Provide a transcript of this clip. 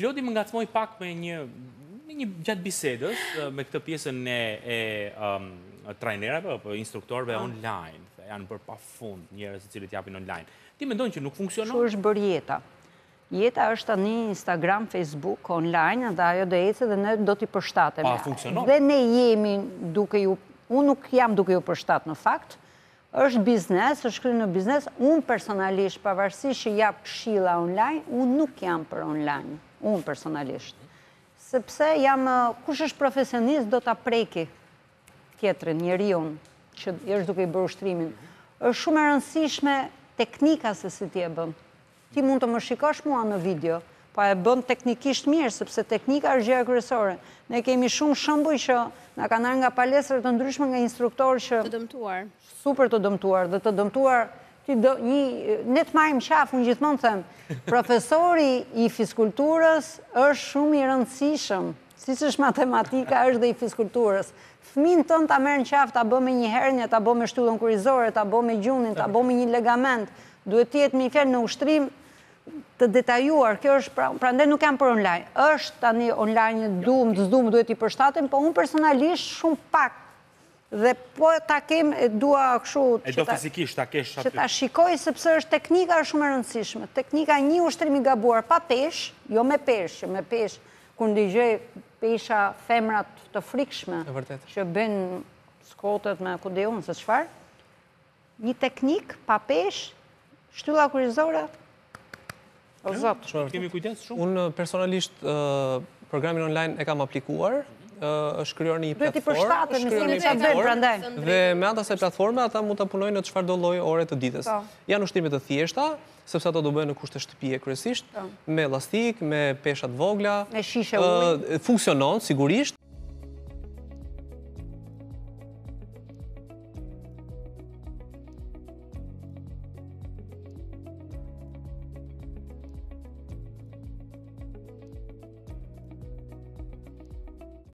Klodi më ngacmoi pak me një gjatë bisedës me këtë pjesën e trajnerave apo instruktorëve online. Janë për pafund njerëz të cilët japin online. Ti mendon që nuk funksionon? Kështu është bërë jeta. Jeta është tani Instagram, Facebook, online, dhe ajo do ecë dhe ne do t'i përshtatemi. Pa, funksionon. Dhe ne jemi unë nuk jam duke ju përshtat në fakt, është biznes, është kryer në biznes, unë personalisht, pavarësisht që jap këshilla online, unë nuk jam për online, unë personalisht. Sepse kush është profesionist do t'a preki tjetrin, njeriun, që është duke i bërë ushtrimin. Është shumë e rëndësishme teknika se si ti e bën. Ti mund të më shikosh mua në video, pa e bën teknikisht mirë, sepse teknika është gjëja kryesore. Ne kemi shumë shembuj që na kanë ardhur nga palestra të ndryshme, nga instruktorë që të dëmtuar. Super të dëmtuar, dhe të dëmtuar ne të marrim qafë, unë gjithmonë them, profesori i fiskulturës është shumë i rëndësishëm, siç është matematika, është dhe i fiskulturës. Fëmin tënë ta merr në qafë, ta bë me një hernje, ta bë me shtyllën kurizore, ta bë me gjunin, ta bë me një ligament, duhet të jetë me një fjalë në ushtrim të detajuar. Kjo është, prandaj nuk jam për online. Është tani online duhet i përshtatem, po unë personalisht shumë pak. Dhe po ta kem dua kështu e do fizikisht ta kesh aty. Që ta shikoj sepse është teknika shumë e rëndësishme. Teknika një ushtrim i gabuar pa peshë, jo me peshë, me peshë kur ndigjoj pesha femrat të frikshme që bën skotet me kudion se çfarë. Një teknik pa peshë, shtylla kurizore. O zot, kemi kujdes shumë. Unë personalisht programin online e kam aplikuar. Është krijuar një platformë, dhe me anë të asaj platforme ata mund ta punojnë në çfarëdo lloj ore të ditës. Janë ushtrime të thjeshta, sepse ato do bëhen në kushte shtëpie kryesisht, me ellastik, me pesha të vogla. Me shishe ujë. Funksionon sigurisht.